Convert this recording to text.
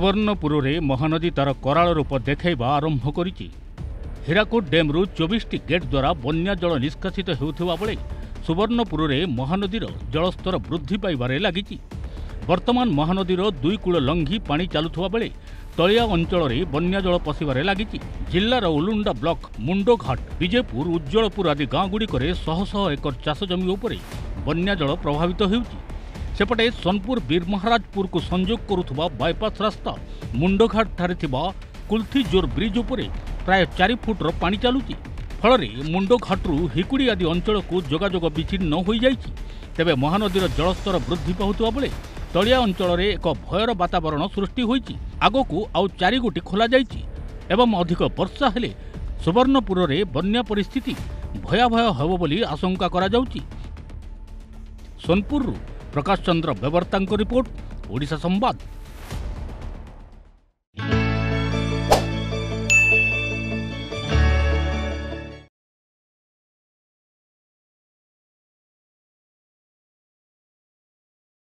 सुवर्णपुर में महानदी तार कराल रूप देखा आरंभ करिछि। हीराकुद डैम्रु 24टी गेट द्वारा बन्या जल निष्कासित होउथिबा बेले सुवर्णपुर में महानदीर जलस्तर वृद्धि पाइबारे लागिछि। वर्तमान महानदीर दुई कूल लंघी पानी चलुथुवा बेले तलिया अंचल में बन्या जल पशिबारे लागिछि। जिल्लार उलुंडा ब्लॉक मुंडोघाट विजयपुर उज्जवलपुर आदि गाँगुड़िक शह शह एकर चाष जमी उपरे बन्या जल प्रभावित होउछि। सेपटे सोनपुर बीरमहाराजपुर को संजोग करुथुबा बाईपास रास्ता मुंडोघाट ठारे थिबा कुल्थी जोर ब्रिज उपरे प्राय 4 फुटर पानी चलुछि। फल मुंडोघाटू हिकुड़ी आदि अंचल को जोगाजोग विच्छिन्न हो जाइछि। तेबे महानदीर जलस्तर वृद्धि पाउथुबा बेले तलिया अंचल में एक भयर वातावरण सृष्टि होइछि। आगकू आउ 4 गोटी खोला जाइछि एवं अधिक वर्षा हेले सुवर्णपुर में बन्या परिस्थिति भयावह हेबो बोली आशंका करा जाउछि। सोनपुर प्रकाश चंद्र बेवर्ता रिपोर्ट, ओडिशा संवाद।